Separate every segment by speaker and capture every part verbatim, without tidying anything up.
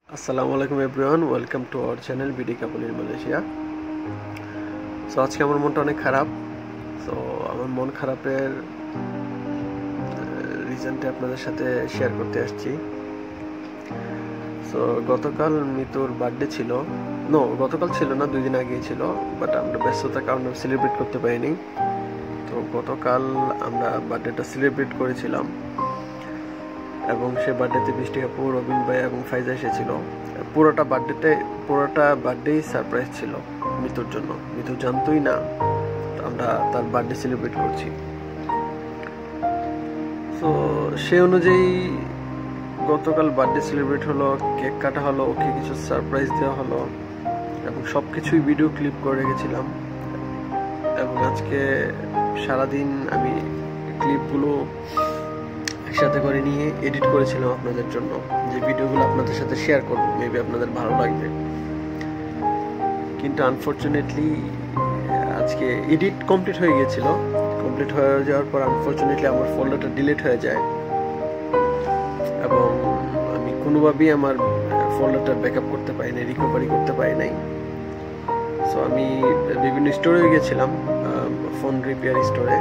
Speaker 1: আসসালামু আলাইকুম everyone, welcome to our channel BD couple in Malaysia. So আজকে আমার মনটা অনেক খারাপ। সো আমার মন খারাপের রিজনটা আপনাদের সাথে শেয়ার করতে আসছি। সো গতকাল মিতুর বার্থডে ছিল, নো গতকাল ছিল না, দুই দিন আগেই ছিল, বাট আমরা ব্যস্ততার কারণে সেলিব্রেট করতে পারিনি। তো গতকাল আমরা বার্থডেটা সেলিব্রেট করেছিলাম এবং সে বার্থডেতে বৃষ্টি আপু, রবিন ভাই এবং ফাইজা এসেছিল। পুরোটা বার্থডেতে পুরোটা বার্থডেই সারপ্রাইজ ছিল মিতুর জন্য। মিতু জানতোই না আমরা তার বার্থডে সেলিব্রেট করছি। তো সে অনুযায়ী গতকাল বার্থডে সেলিব্রেট হলো, কেক কাটা হলো, ওকে কিছু সারপ্রাইজ দেওয়া হলো এবং সব কিছুই ভিডিও ক্লিপ করে রেখেছিলাম। এবং আজকে সারাদিন আমি ক্লিপগুলো একসাথে করে নিয়ে এডিট করেছিলাম আপনাদের জন্য, যে ভিডিওগুলো আপনাদের সাথে শেয়ার করব, মেবি আপনাদের ভালো লাগবে। কিন্তু আনফরচুনেটলি আজকে এডিট কমপ্লিট হয়ে গিয়েছিল। কমপ্লিট হয়ে যাওয়ার পর আনফরচুনেটলি আমার ফোল্ডারটা ডিলিট হয়ে যায় এবং আমি কোনোভাবেই আমার ফোল্ডারটা ব্যাকআপ করতে পারি নাই, রিকভারি করতে পারি নাই। সো আমি বিভিন্ন স্টোরে গিয়েছিলাম, ফোন রিপেয়ার স্টোরে,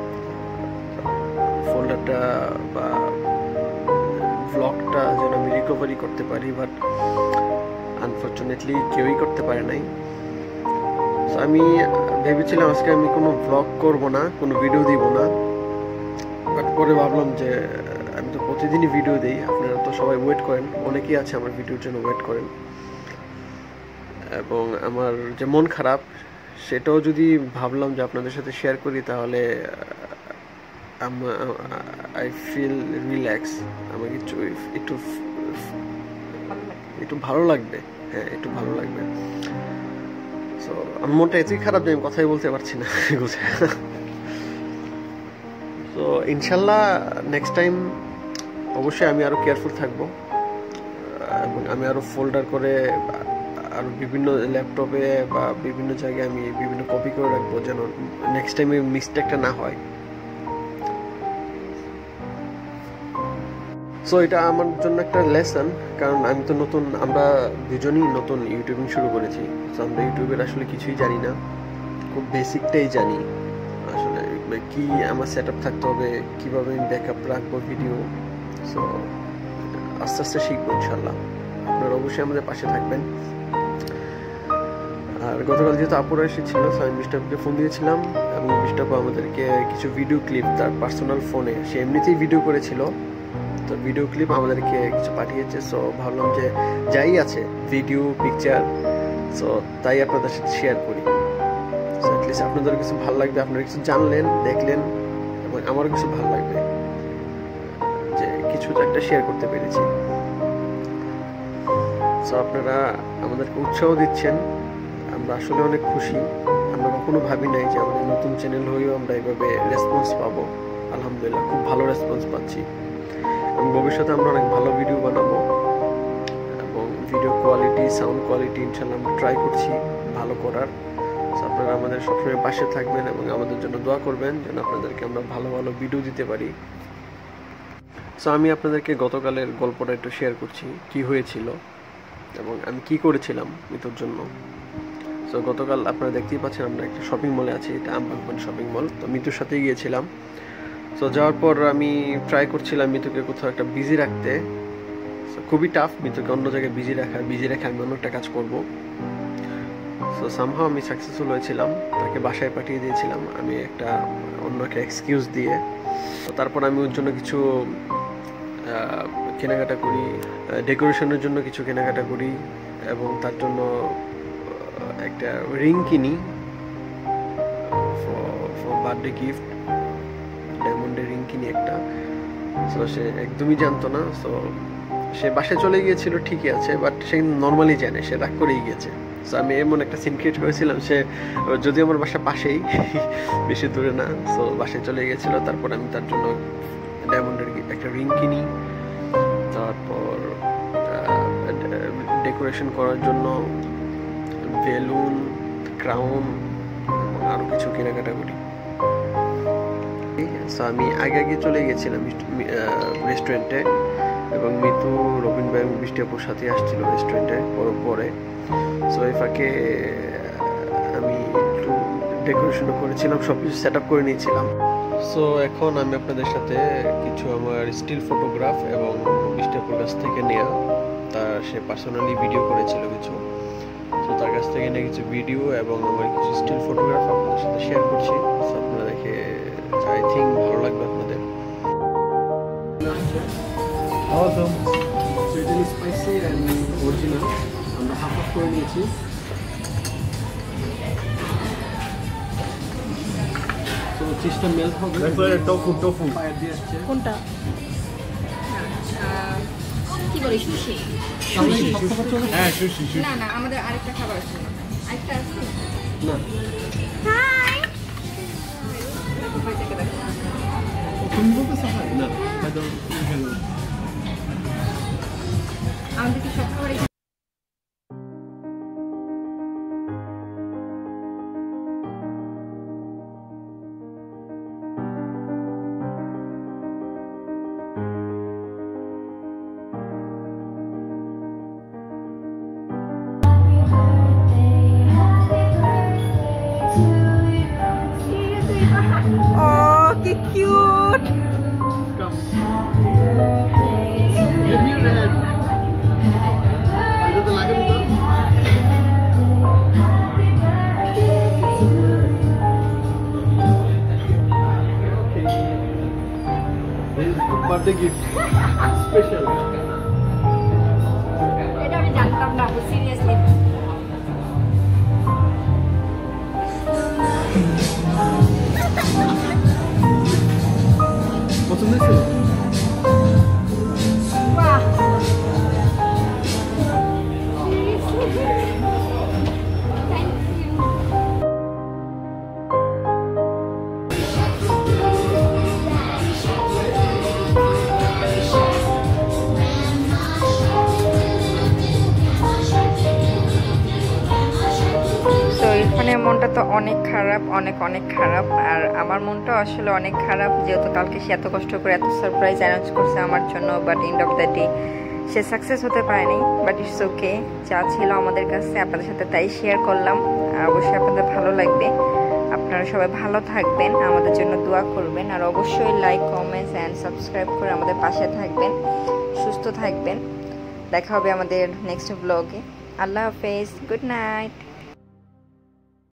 Speaker 1: ফোল্ডারটা বা ভ্লগটা যেন আমি রিকভারি করতে পারি, বাট আনফরচুনেটলি কেউই করতে পারে নাই। সো আমি ভেবেছিলাম আজকে আমি কোনো ভ্লগ করব না, কোনো ভিডিও দিব না, বাট পরে ভাবলাম যে আমি তো প্রতিদিনই ভিডিও দিই, আপনারা তো সবাই ওয়েট করেন, অনেকেই আছে আমার ভিডিওর জন্য ওয়েট করেন, এবং আমার যে মন খারাপ সেটাও যদি ভাবলাম যে আপনাদের সাথে শেয়ার করি তাহলে আই ফিল রিল্যাক্স, আমাকে একটু একটু একটু ভালো লাগবে, হ্যাঁ একটু ভালো লাগবে। সো আমার মনটা এতই খারাপ যে আমি কথাই বলতে পারছি না। তো ইনশাল্লাহ নেক্সট টাইম অবশ্যই আমি আরও কেয়ারফুল থাকবো এবং আমি আরও ফোল্ডার করে আর বিভিন্ন ল্যাপটপে বা বিভিন্ন জায়গায় আমি বিভিন্ন কপি করে রাখবো, যেন নেক্সট টাইমে মিস্টেকটা না হয়। সো এটা আমার জন্য একটা লেসন, কারণ আমি তো নতুন, আমরা দুজনই নতুন ইউটিউবিং শুরু করেছি। সো আমরা ইউটিউবের আসলে কিছুই জানি না, খুব বেসিকটাই জানি আসলে কি আমার সেট আপ থাকতে হবে, কীভাবে আমি ব্যাকআপ রাখবো ভিডিও। সো আস্তে আস্তে শিখবো ইনশাল্লাহ, আপনারা অবশ্যই আমাদের পাশে থাকবেন। আর গতকাল যেহেতু আপুরা এসেছিল, সো আমি মিস্টারকে ফোন দিয়েছিলাম এবং মিস্টারপু আমাদেরকে কিছু ভিডিও ক্লিপ তার পার্সোনাল ফোনে, সে এমনিতেই ভিডিও করেছিল, তো ভিডিও ক্লিপ আমাদেরকে কিছু পাঠিয়েছে। সো ভাবলাম যে যাই আছে ভিডিও পিকচার, সো তাই আপনাদের সাথে শেয়ার করি। সো অ্যাটলিস্ট আপনাদের কিছু ভালো লাগবে, আপনারা কিছু জানলেন, দেখলেন, এবং আমারও কিছু ভালো লাগবে যে কিছু একটা শেয়ার করতে পেরেছি। সো আপনারা আমাদেরকে উৎসাহ দিচ্ছেন, আমরা আসলে অনেক খুশি। আমরা কখনো ভাবি নাই যে আমাদের নতুন চ্যানেল হয়েও আমরা এইভাবে রেসপন্স পাবো। আলহামদুলিল্লাহ খুব ভালো রেসপন্স পাচ্ছি এবং ভবিষ্যতে আমরা অনেক ভালো ভিডিও বানাবো এবং ভিডিও কোয়ালিটি, সাউন্ড কোয়ালিটি ইনশাল্লাহ আমরা ট্রাই করছি ভালো করার। সো আপনারা আমাদের সবসময় পাশে থাকবেন এবং আমাদের জন্য দোয়া করবেন যেন আপনাদেরকে আমরা ভালো ভালো ভিডিও দিতে পারি। সো আমি আপনাদেরকে গতকালের গল্পটা একটু শেয়ার করছি, কি হয়েছিল এবং আমি কি করেছিলাম মিতুর জন্য। সো গতকাল আপনারা দেখতেই পাচ্ছেন আমরা একটা শপিং মলে আছি, এটা আমবাগবান শপিং মল। তো মিতুর সাথেই গিয়েছিলাম। সো যাওয়ার পর আমি ট্রাই করছিলাম মিতুকে কোথাও একটা বিজি রাখতে। সো খুবই টাফ মিতুকে অন্য জায়গায় বিজি রাখা, বিজি রেখে আমি অন্য একটা কাজ করবো। সো সামহাও আমি সাকসেসফুল হয়েছিলাম, তাকে বাসায় পাঠিয়ে দিয়েছিলাম আমি একটা অন্য একটা এক্সকিউজ দিয়ে। তো তারপর আমি ওর জন্য কিছু কেনাকাটা করি, ডেকোরেশনের জন্য কিছু কেনাকাটা করি এবং তার জন্য একটা রিং কিনি ফর বার্থডে গিফট, ডায়মন্ডের রিং কিনি একটা। সো সে একদমই জানতো না। সো সে বাসায় চলে গিয়েছিল, ঠিকই আছে, বাট সে নর্মালি জানে, সে রাগ করেই গিয়েছে। সো আমি এমন একটা সিন ক্রিয়েট হয়েছিলাম, সে যদি আমার বাসা পাশেই, বেশি দূরে না, সো বাসায় চলে গিয়েছিল। তারপর আমি তার জন্য ডায়মন্ডের একটা রিং কিনি, তারপর ডেকোরেশন করার জন্য বেলুন, ক্রাউন এবং আরও কিছু কেনাকাটা করি। সো আমি আগে আগে চলে গিয়েছিলাম রেস্টুরেন্টে, এবং মিতু, রবিন ভাই এবং বৃষ্টি আপুর সাথে আসছিল রেস্টুরেন্টে পরে পরে। সো এই ফাঁকে আমি একটু ডেকোরেশনও করেছিলাম, সব কিছু সেট আপ করে নিয়েছিলাম। সো এখন আমি আপনাদের সাথে কিছু আমার স্টিল ফটোগ্রাফ এবং বৃষ্টি আপুর কাছ থেকে নেওয়া, তার সে পার্সোনালি ভিডিও করেছিল কিছু, তো তার কাছ থেকে নিয়ে কিছু ভিডিও এবং আমার কিছু স্টিল ফটোগ্রাফ আপনাদের সাথে শেয়ার করছি। আপনারা দেখে আই থিঙ্ক ভালো লাগবে আপনাদের।
Speaker 2: Awesome.
Speaker 1: Sweet spicy and original. আমরা হাফ হাফ করে নিয়েছি। তো চিজটা মেল্ট হবে।
Speaker 2: দেখো এটা tofu tofu.
Speaker 1: ফায়ার দিয়ে আসছে।
Speaker 3: কোনটা? কি বলে সুশি?
Speaker 2: হ্যাঁ সুশি সুশি।
Speaker 3: না না আমাদের আরেকটা খাবার আছে। আরেকটা আছে?
Speaker 1: না।
Speaker 3: হাই। বাইরে দেখো।
Speaker 1: তুমি বলতে চাও না? I don't hello.
Speaker 3: আমাদের কি সব খাবারই Oh, কি cute!
Speaker 1: Come. Give me your hand. এটা তো লাগে না। This is birthday gift. Special.
Speaker 3: এটা আমি জানতাম না, সিরিয়াসলি।
Speaker 1: পছন্দ হয়েছে?
Speaker 3: বাহ! Thank you. তো ইরফানের মনটা তো অনেক খারাপ, অনেক অনেক খারাপ। আর আমার মনটাও আসলে অনেক খারাপ, যেহেতু কালকে সে এত কষ্ট করে এত সারপ্রাইজ অ্যারেঞ্জ করছে আমার জন্য, but end of the day সে সাকসেস হতে পারেনি। বাট ইটস ওকে, যা ছিল আমাদের কাছে আপনাদের সাথে তাই শেয়ার করলাম। আর অবশ্যই আপনাদের ভালো লাগবে। আপনারা সবাই ভালো থাকবেন, আমাদের জন্য দোয়া করবেন, আর অবশ্যই লাইক, কমেন্টস অ্যান্ড সাবস্ক্রাইব করে আমাদের পাশে থাকবেন। সুস্থ থাকবেন। দেখা হবে আমাদের নেক্সট ব্লগে। আল্লাহ হাফেজ, গুড নাইট।